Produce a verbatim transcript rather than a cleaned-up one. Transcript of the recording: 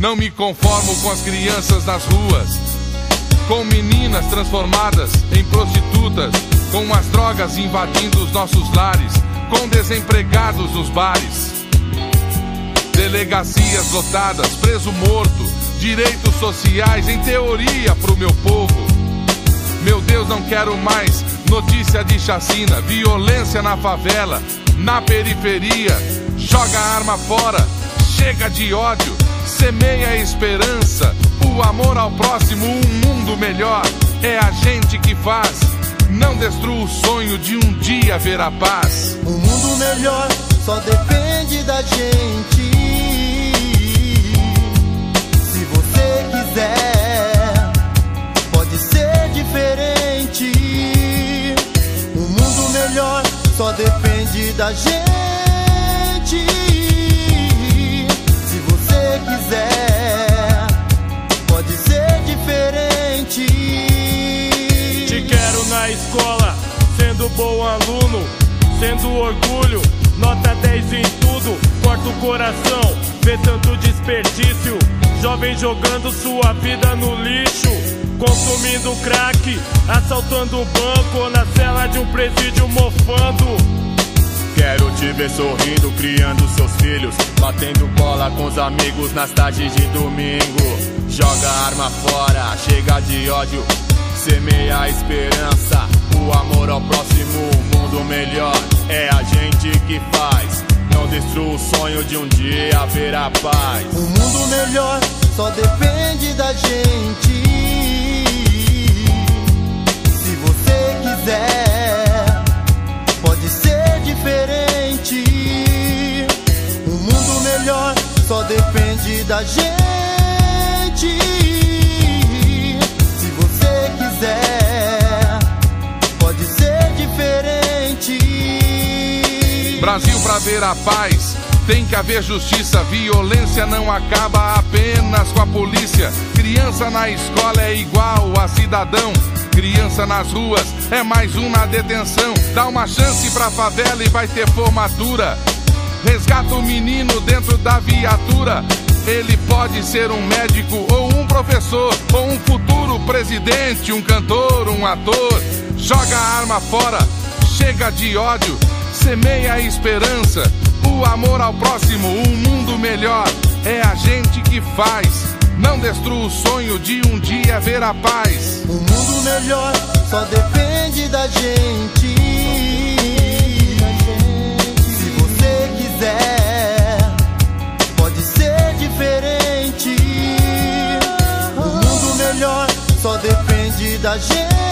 Não me conformo com as crianças nas ruas, com meninas transformadas em prostitutas, com as drogas invadindo os nossos lares, com desempregados nos bares, delegacias lotadas, preso morto, direitos sociais em teoria pro meu povo. Meu Deus, não quero mais notícia de chacina, violência na favela, na periferia. Joga a arma fora, chega de ódio, semeia a esperança, o amor ao próximo, um mundo melhor. É a gente que faz, não destrua o sonho de um dia ver a paz. Um mundo melhor só depende da gente. Se você quiser, pode ser diferente. Um mundo melhor só depende da gente. Se você quiser, pode ser diferente. Te quero na escola, sendo bom aluno, sendo orgulho, nota dez em tudo. Corta o coração, vê tanto desperdício, jovem jogando sua vida no lixo, consumindo crack, assaltando o banco ou na cela de um presídio mofando. Quero te ver sorrindo, criando seus filhos, batendo bola com os amigos nas tardes de domingo. Joga a arma fora, chega de ódio, semeia a esperança, o amor ao próximo, um mundo melhor. É a gente que faz, não destrua o sonho de um dia ver a paz. Um mundo melhor só depende da gente. Se você quiser, pode ser diferente. Um mundo melhor só depende da gente. Se você quiser, pode ser diferente. Brasil, pra ver a paz tem que haver justiça. Violência não acaba apenas com a polícia. Criança na escola é igual a cidadão. Criança nas ruas é mais um na detenção. Dá uma chance pra favela e vai ter formatura. Resgata o menino dentro da viatura. Ele pode ser um médico ou um professor, ou um futuro presidente, um cantor, um ator. Joga a arma fora, chega de ódio, semeia a esperança, o amor ao próximo, um mundo melhor. É a gente que faz, não destrua o sonho de um dia ver a paz. Um mundo melhor só depende da gente. Se você quiser, pode ser diferente. Um mundo melhor só depende da gente.